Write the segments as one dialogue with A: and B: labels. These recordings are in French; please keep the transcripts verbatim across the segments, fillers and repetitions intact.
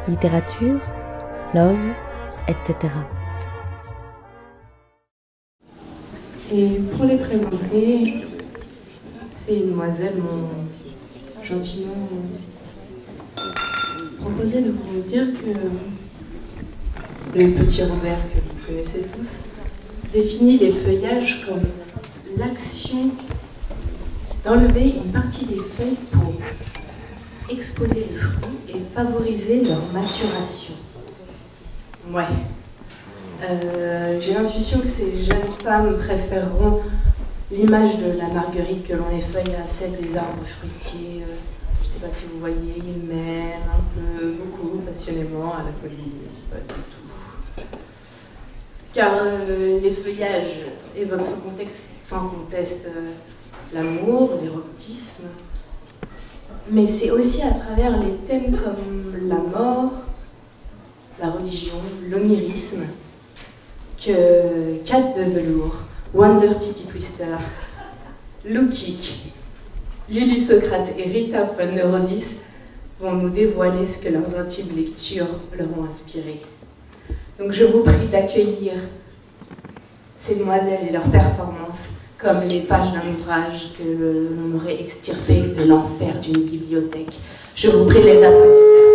A: littérature, love, et cetera.
B: Et pour les présenter, ces demoiselles m'ont gentiment proposé de vous dire que le petit Robert, que vous connaissez tous, définit les feuillages comme l'action d'enlever une partie des feuilles pour exposer le fruit et favoriser leur maturation. Ouais. Euh, j'ai l'intuition que ces jeunes femmes préféreront l'image de la marguerite que l'on effeuille à celle des arbres fruitiers. Euh, je ne sais pas si vous voyez, ils m'aiment un peu, beaucoup, passionnément, à la folie, pas du tout. Car euh, les feuillages évoquent sans, contexte, sans conteste euh, l'amour, l'érotisme, mais c'est aussi à travers les thèmes comme la mort, la religion, l'onirisme, que Cat de Velours, Wonder Titty Twister, Lou Kick, Lulu Socrate et Rita von Neurosis vont nous dévoiler ce que leurs intimes lectures leur ont inspiré. Donc je vous prie d'accueillir ces demoiselles et leurs performances comme les pages d'un ouvrage que l'on aurait extirpé de l'enfer d'une bibliothèque. Je vous prie de les applaudir. Merci.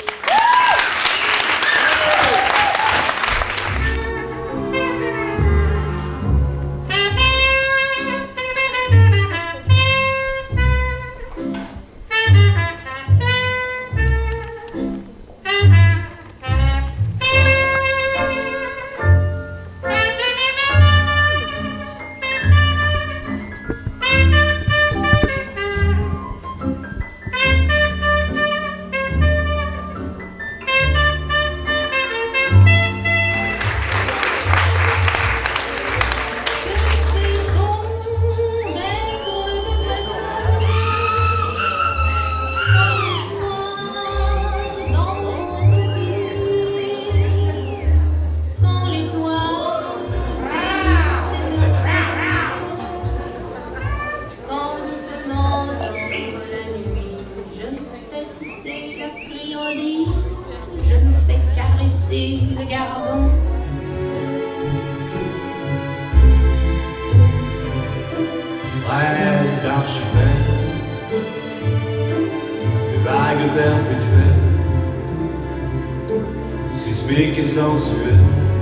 C: Sismique et sensuel.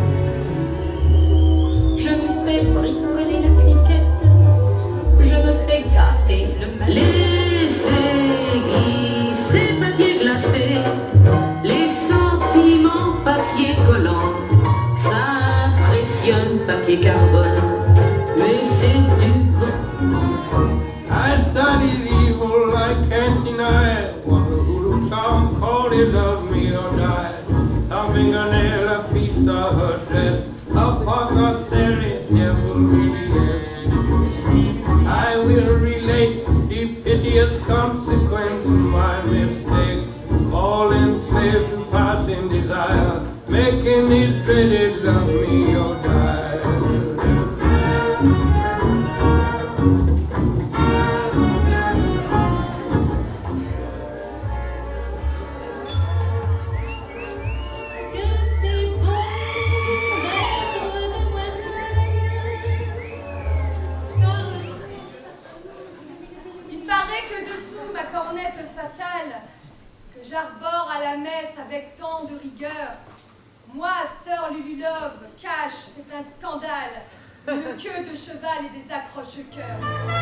D: Je me fais bricoler la cliquette, je me fais gâter le malin.
E: Laissez glisser papier glacé, les sentiments papier collant, ça impressionne papier carbone, mais c'est du vent.
F: I studied evil, I can't deny it. Wonder who looks on call it love me or die. A fingernail, a piece of her dress, a pocket there it never really is. I will relate the piteous consequence of my mistake, all enslaved to passing desire, making this dreaded love me or die.
G: J'arbore à la messe avec tant de rigueur. Moi, sœur Lululove, cache, c'est un scandale, une queue de cheval et des accroche-cœurs.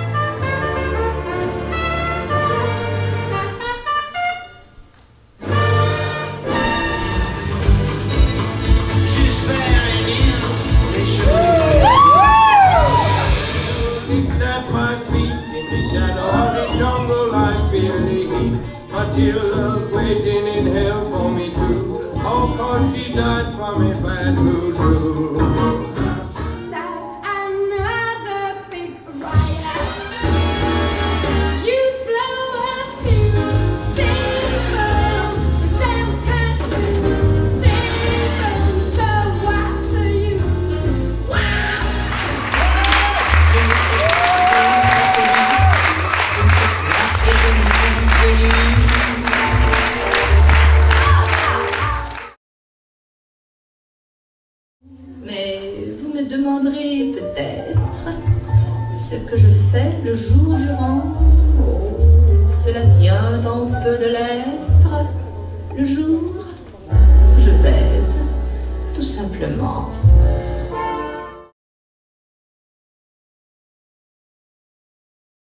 C: Juste faire réunir les cheveux.
F: At my feet in the shadow of the jungle, I feel the heat. Matilda's waiting in hell for me too. Oh, cause she died from a bad voodoo.
D: That's another big riot. You blow a fuse, save them. The damn cats lose, save them. So what's the use? Wow! me demanderez peut-être ce que je fais le jour durant. Oh, cela tient dans peu de lettres. Le jour, je baise, tout simplement.